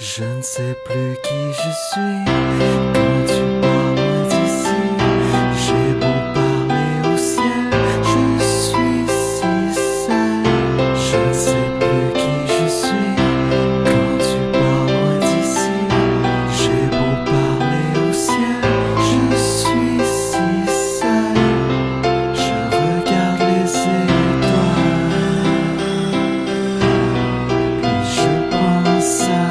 Je ne sais plus qui je suis quand tu parles d'ici. J'ai beau parler au ciel, je suis si seul. Je ne sais plus qui je suis quand tu parles d'ici. J'ai beau parler au ciel, je suis si seul. Je regarde les étoiles et je pense à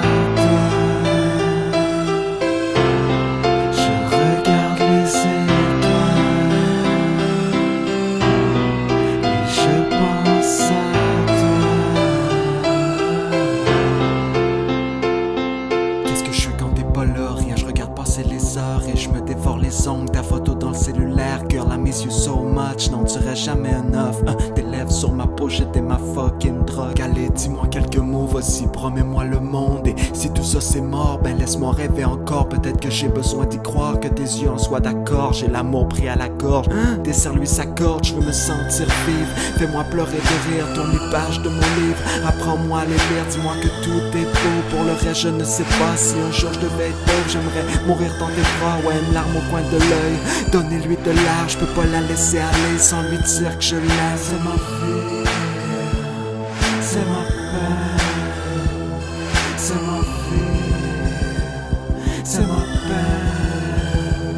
les heures et je me dévore les ongles. Ta photo dans le cellulaire, girl, I miss you so much. Non, tu restes jamais un off. Tes lèvres sur ma peau, j'étais ma fucking drogue. Allez, dis-moi quelques mots, vas-y, promets-moi le monde. Et si tout ça c'est mort, ben laisse-moi rêver encore. Peut-être que j'ai besoin d'y croire, que tes yeux en soient d'accord. J'ai l'amour pris à la gorge, desserre-lui sa corde, je veux me sentir vivre. Fais-moi pleurer de rire, tourne les pages de mon livre. Apprends-moi à les lire, dis-moi que tout est beau. Pour le reste, je ne sais pas si un jour je devais être pauvre. J'aimerais mourir dans tes bras, ouais, une larme au coin de l'œil. Donnez-lui de l'air, je peux pas la laisser aller sans lui dire que je l'aime. C'est ma vie, c'est ma peine, c'est ma vie, c'est ma peine.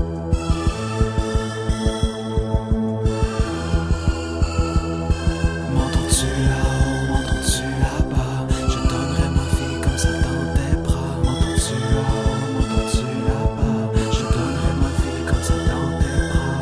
M'entends-tu là-haut, m'entends-tu là-bas? Je donnerai ma vie comme ça dans tes bras. M'entends-tu là-haut, m'entends-tu là-bas? Je donnerai ma vie comme ça dans tes bras.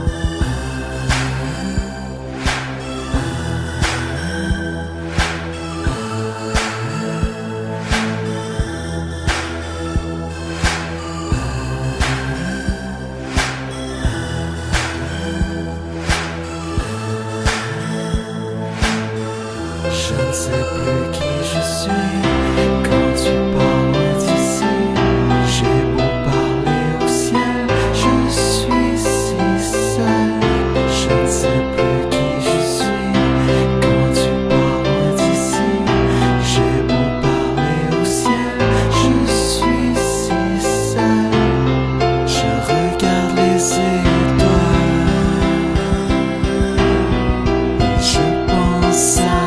Je ne sais plus qui je suis quand tu parles d'ici. J'ai beau parler au ciel, je suis si seul. Je ne sais plus qui je suis quand tu parles d'ici. J'ai beau parler au ciel, je suis si seul. Je regarde les étoiles et je pense à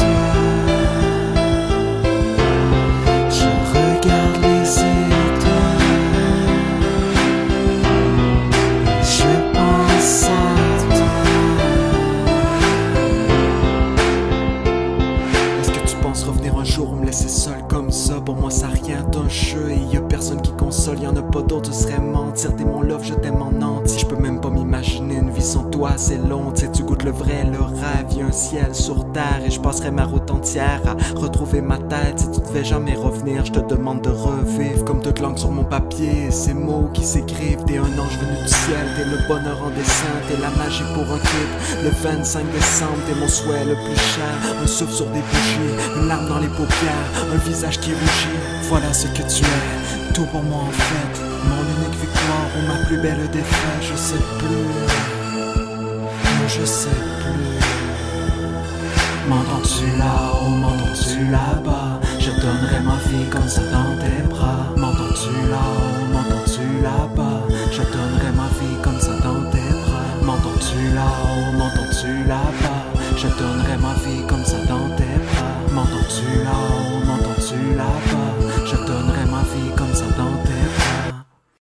revenir un jour ou me laisser seul comme ça. Pour moi ça rien d'un jeu et y'a personne qui console. Y'en a pas d'autre, ce serait mentir. T'es mon love, je t'aime en entier. Je peux même pas m'imaginer une vie sans toi, c'est long. Tu sais, tu goûtes le vrai, le rêve. Y'a un ciel sur terre et je passerai ma route entière à retrouver ma tête. Si tu devais jamais revenir, je te demande de revivre comme toute langue sur mon papier. Ces mots qui s'écrivent, t'es un ange venu du ciel. T'es le bonheur en dessin, t'es la magie pour un clip. Le 25 décembre, t'es mon souhait le plus cher. Un souffle sur des bougies, une larme dans les paupières, un visage qui rougit. Voilà ce que tu es, tout pour moi en fait. Mon unique victoire ou ma plus belle défaite. Je sais plus, non je sais plus. M'entends-tu là-haut, m'entends-tu là-bas? Je donnerai ma vie comme ça dans